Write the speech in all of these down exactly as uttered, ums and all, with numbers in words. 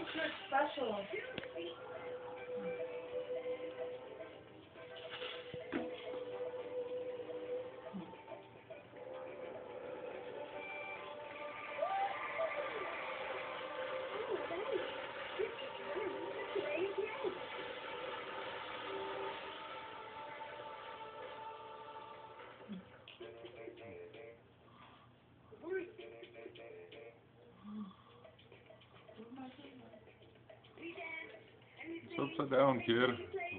You're special. It's upside down, kid.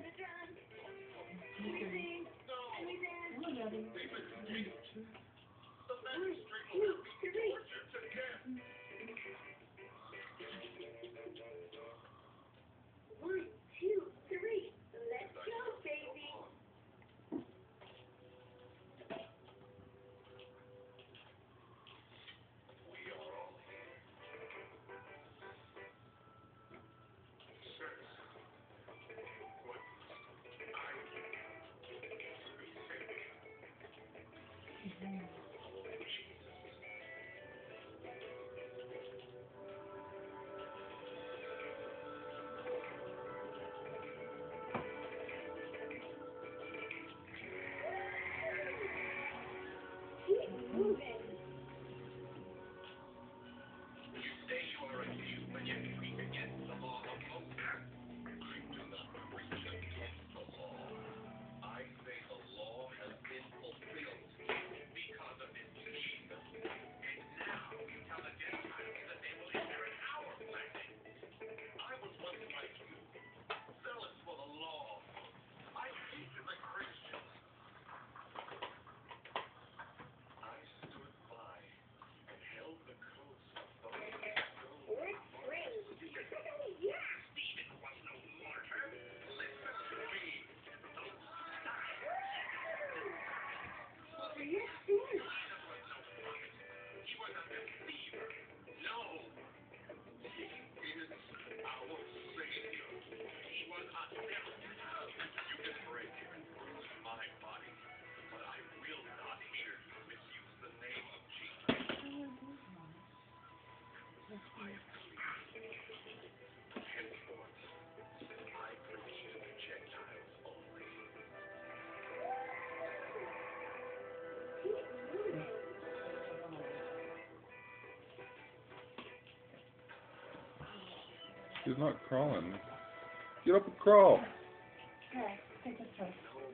He's not crawling. Get up and crawl. Okay, take this first.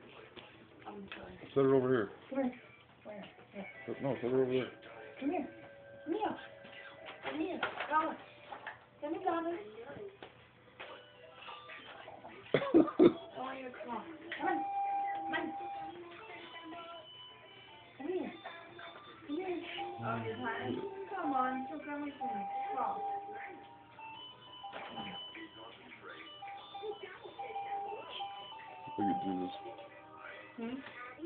I'm sorry. Set it over here. Come here. Where? Here. No, set it over there. Come here. Come here. Come here. Come on. Come here, darling. I want you to come on. Come on. Come on. Come here. Come here. Oh, you're tired? Come on. So come with me. Come on. Look at Jesus. Hmm?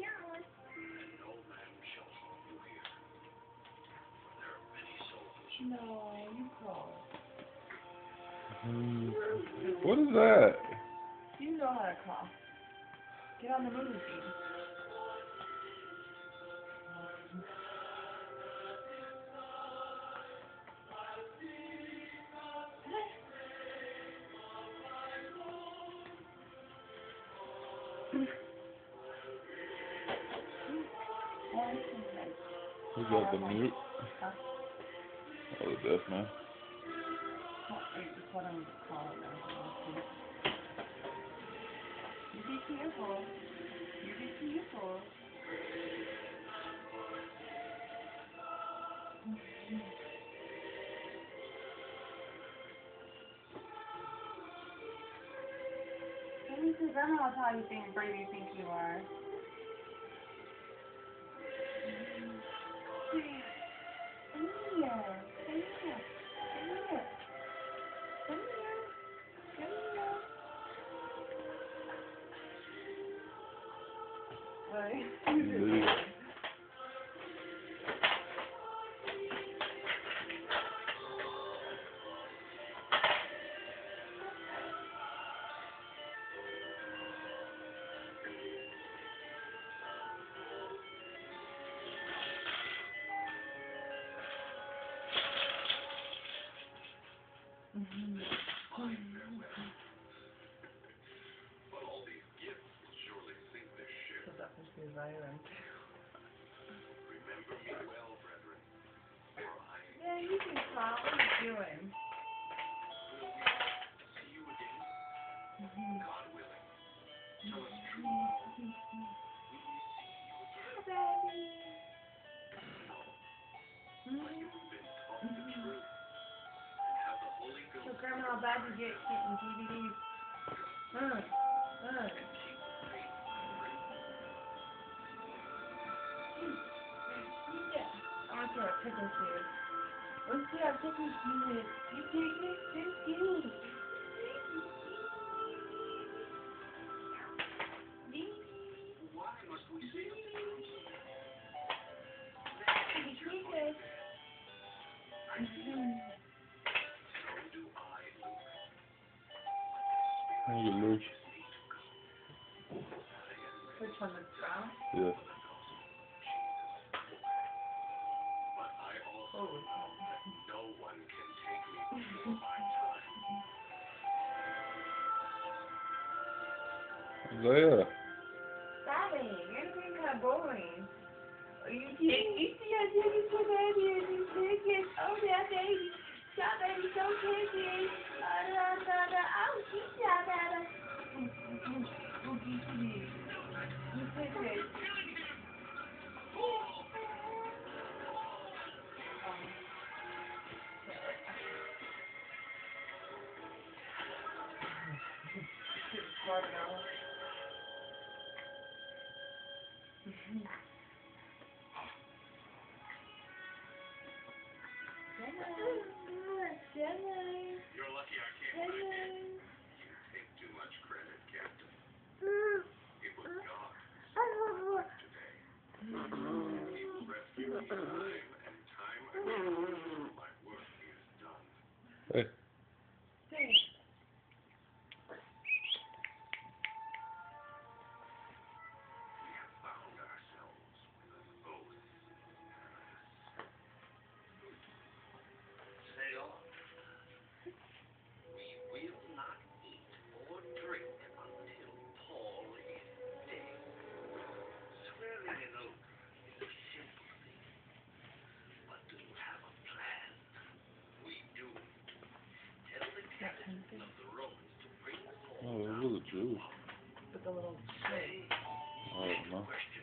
No, you call. Hmm. What is that? You know how to call. Get on the movie feed. Who's that, the mute? Huh? Oh, the deaf man. That's what I'm going to call it now. You be careful. You be careful. Maybe because I know how you think Brady thinks you are. Come here. Come here. Come here. Come here. Come here. Come here. Right. Mm-hmm. Put that into his island. Yeah, you can call. What are you doing? Mm-hmm. So, Grandma, how bad you get getting D V Ds? Uh, uh. Yeah. I want to see our picnic here. Let's see our picnic here. You picnic? Thank you. Why must we see you? Thank you, Luke. Which one, the brown? Yeah. Oh. No one can take me before my time. Isaiah. Stop it. You're being kind of boring. Are you kidding? You see how Jimmy's so baby and you chicken? Oh, that baby. Stop baby, so chicken. Oh, da, da, da. Oh, she's out there. Oh, you chicken. Watermelon. Jelly. You're lucky I came back in. You take too much credit, Captain. It was God today. He will rescue me time and time again. My work is done. Hey. Thanks. We have found ourselves with an oath. Say on. We will not eat or drink until Paul is dead. Swearing an oath is a simple thing. But do you have a plan? We do. Tell the captain of the Romans to bring Paul Oh, down it was a Jew. With the little Say, I don't know. question